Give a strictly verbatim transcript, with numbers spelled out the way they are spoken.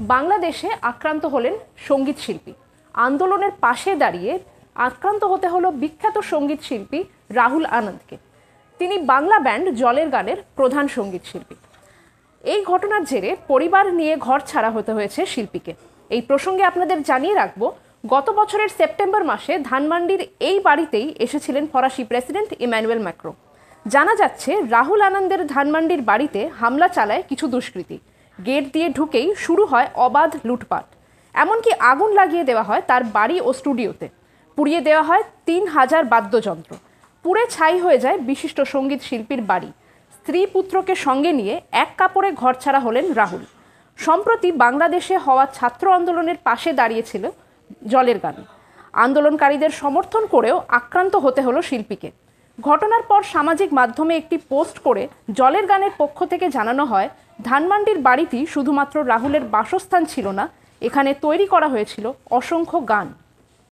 বাংলাদেশে আক্রান্ত হলেন সঙ্গীত শিল্পী। আন্দোলনের পাশে দাঁড়িয়ে আক্রান্ত হতে হলো বিখ্যাত সঙ্গীত শিল্পী রাহুল আনন্দকে। তিনি বাংলা ব্যান্ড জলের গানের প্রধান সঙ্গীত শিল্পী। এই ঘটনার জেরে পরিবার নিয়ে ঘর ছাড়া হতে হয়েছে শিল্পীকে। এই প্রসঙ্গে আপনাদের জানিয়ে রাখবো, গত বছরের সেপ্টেম্বর মাসে ধানমন্ডির এই বাড়িতেই এসেছিলেন ফরাসি প্রেসিডেন্ট ইমানুয়েল ম্যাক্রো। জানা যাচ্ছে রাহুল আনন্দের ধানমন্ডির বাড়িতে হামলা চালায় কিছু দুষ্কৃতী। গেট দিয়ে ঢুকেই শুরু হয় অবাধ লুটপাট, এমনকি আগুন লাগিয়ে দেওয়া হয় তার বাড়ি ও স্টুডিওতে। পুড়িয়ে দেওয়া হয় তিন হাজার বাদ্যযন্ত্র। পুড়ে ছাই হয়ে যায় বিশিষ্ট সঙ্গীত শিল্পীর বাড়ি। স্ত্রী পুত্রকে সঙ্গে নিয়ে এক কাপড়ে ঘরছাড়া হলেন রাহুল। সম্প্রতি বাংলাদেশে হওয়া ছাত্র আন্দোলনের পাশে দাঁড়িয়েছিল জলের গান। আন্দোলনকারীদের সমর্থন করেও আক্রান্ত হতে হলো শিল্পীকে। ঘটনার পর সামাজিক মাধ্যমে একটি পোস্ট করে জলের গানের পক্ষ থেকে জানানো হয়, ধানমন্ডির বাড়িটি শুধুমাত্র রাহুলের বাসস্থান ছিল না, এখানে তৈরি করা হয়েছিল অসংখ্য গান।